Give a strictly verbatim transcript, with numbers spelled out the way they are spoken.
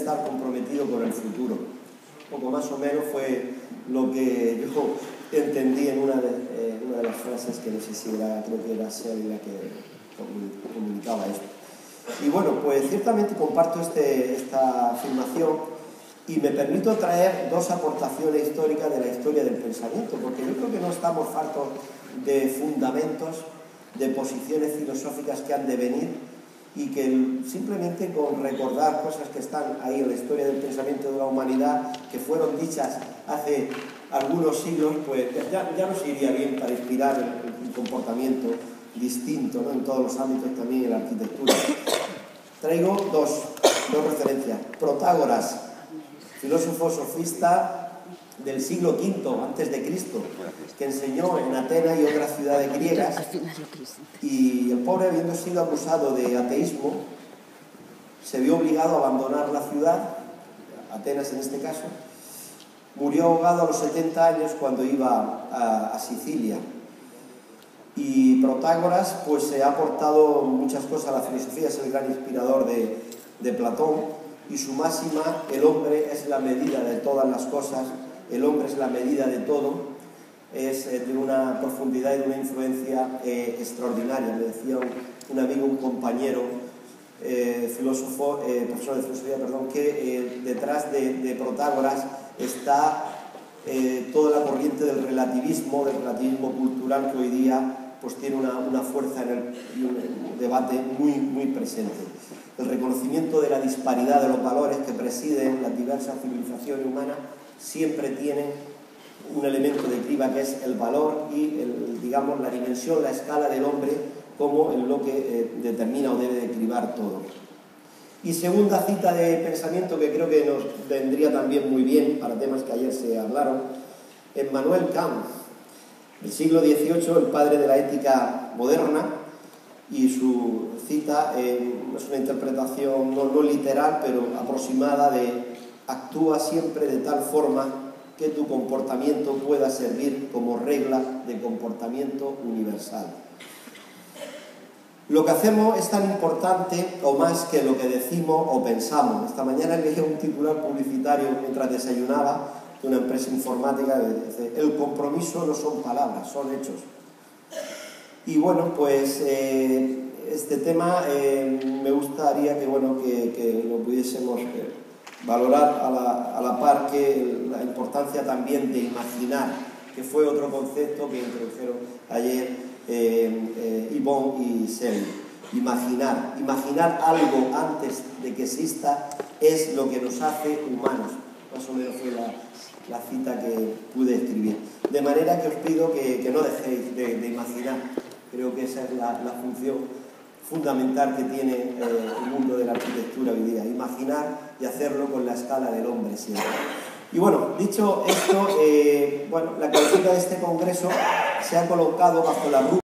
estar comprometido con el futuro. Un poco más o menos fue lo que yo entendí en una de, eh, una de las frases que no sé si era, creo que era Shelley la que comunicaba esto. Y bueno, pues ciertamente comparto este, esta afirmación y me permito traer dos aportaciones históricas de la historia del pensamiento, porque yo creo que no estamos fartos de fundamentos, de posiciones filosóficas que han de venir, y que simplemente con recordar cosas que están ahí en la historia del pensamiento de la humanidad, que fueron dichas hace algunos siglos, pues ya, ya nos iría bien para inspirar un comportamiento distinto, ¿no?, en todos los ámbitos, también en la arquitectura. Traigo dos, dos referencias. Protágoras, filósofo sofista del siglo quinto antes de Cristo, que enseñó en Atenas y otras ciudades griegas, y el pobre, habiendo sido acusado de ateísmo, se vio obligado a abandonar la ciudad, Atenas en este caso. Murió ahogado a los setenta años cuando iba a, a Sicilia. Y Protágoras pues se ha aportado muchas cosas a la filosofía, es el gran inspirador de, de Platón, y su máxima: el hombre es la medida de todas las cosas, el hombre es la medida de todo, es eh, de una profundidad y de una influencia eh, extraordinaria. Me decía un, un amigo, un compañero eh, filósofo, eh, profesor de filosofía, perdón, que eh, detrás de, de Protágoras está eh, toda la corriente del relativismo, del relativismo cultural, que hoy día pues tiene una, una fuerza en el, y un debate muy, muy presente. El reconocimiento de la disparidad de los valores que presiden las diversas civilizaciones humanas siempre tiene un elemento de criba, que es el valor y el, digamos, la dimensión, la escala del hombre como en lo que eh, determina o debe de cribar todo. Y segunda cita de pensamiento que creo que nos vendría también muy bien para temas que ayer se hablaron: Emmanuel Kant, del siglo dieciocho, el padre de la ética moderna, y su cita eh, es una interpretación no, no literal, pero aproximada, de: actúa siempre de tal forma que tu comportamiento pueda servir como regla de comportamiento universal. Lo que hacemos es tan importante o más que lo que decimos o pensamos. Esta mañana leí un titular publicitario mientras desayunaba de una empresa informática que dice: el compromiso no son palabras, son hechos. Y bueno, pues eh, este tema eh, me gustaría que, bueno, que, que lo pudiésemos eh, valorar a la, a la par que la importancia también de imaginar, que fue otro concepto que introdujeron ayer eh, eh, Yvonne y Shelley. Imaginar, imaginar algo antes de que exista es lo que nos hace humanos. Más o menos fue la, la cita que pude escribir. De manera que os pido que, que no dejéis de, de imaginar. Creo que esa es la, la función fundamental que tiene eh, el mundo de la arquitectura hoy día: imaginar y hacerlo con la escala del hombre siempre. Y bueno, dicho esto, eh, bueno, la clausura de este congreso se ha colocado bajo la